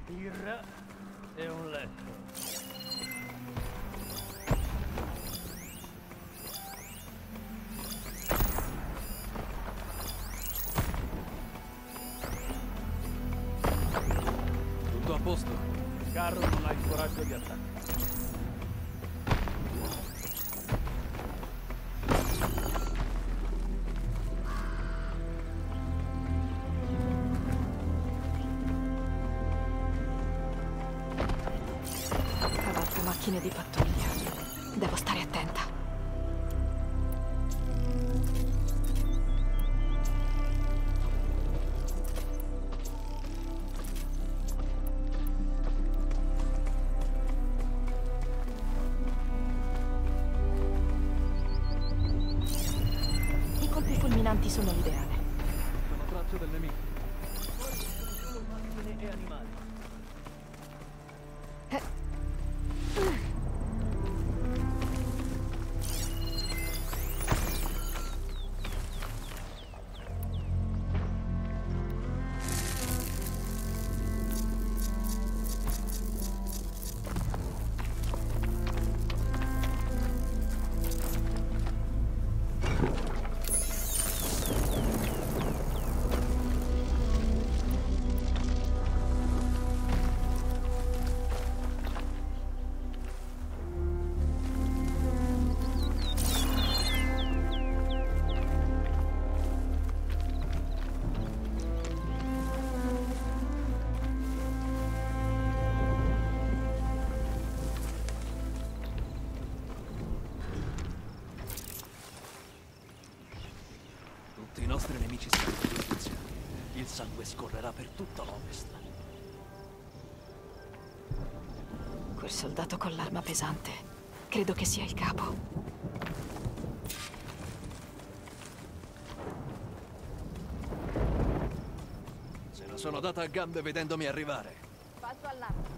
birra e un letto. Tutto a posto? Il carro non ha il coraggio di attaccare. Cavalca macchine di pattuglia. Devo stare attenta. I colpi fulminanti sono l'ideale. Sono tracce del nemico. Fuori ci sono solo macchine e animali. Tutti i nostri nemici saranno giustiziati. Il sangue scorrerà per tutta l'Ovest. Quel soldato con l'arma pesante. Credo che sia il capo. Se la sono data a gambe vedendomi arrivare. Passo all'arma.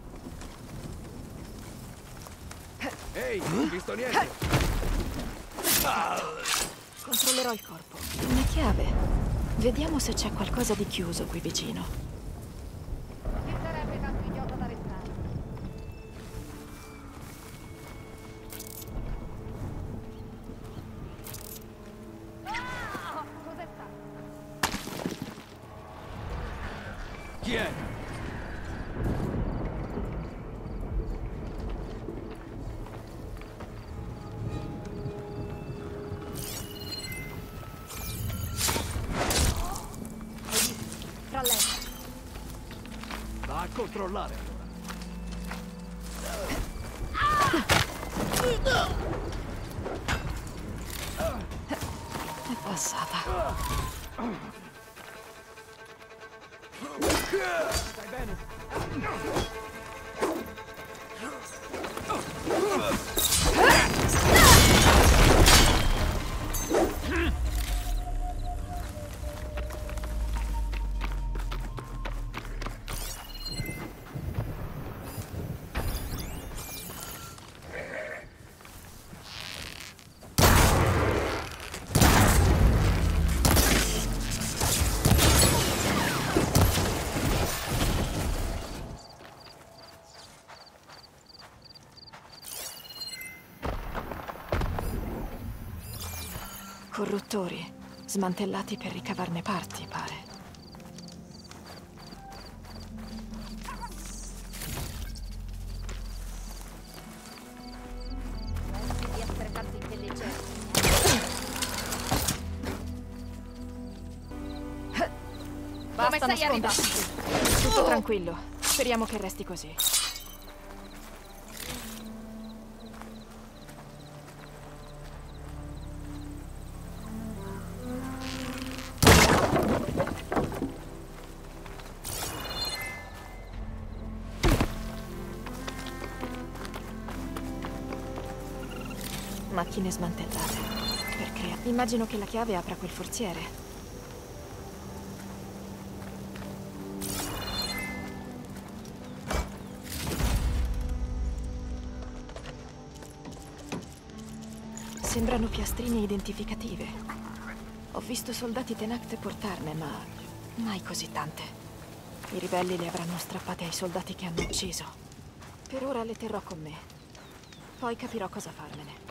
Ehi, non ho visto niente! Controllerò il corpo. Una chiave. Vediamo se c'è qualcosa di chiuso qui vicino. Ci sarebbe tanto idiota da restare. Ah! Cos'è stato? Chi è? Tra lei. Va a controllare allora. È passata. Stai bene? Corruttori. Smantellati per ricavarne parti, pare. Pensi di essere tanto intelligente. Basta sei arrivato? nascondersi. Tutto tranquillo. Speriamo che resti così. Macchine smantellate. Perché? Immagino che la chiave apra quel forziere. Sembrano piastrine identificative. Ho visto soldati Tenakth portarne, ma mai così tante. I ribelli le avranno strappate ai soldati che hanno ucciso. Per ora le terrò con me. Poi capirò cosa farmene.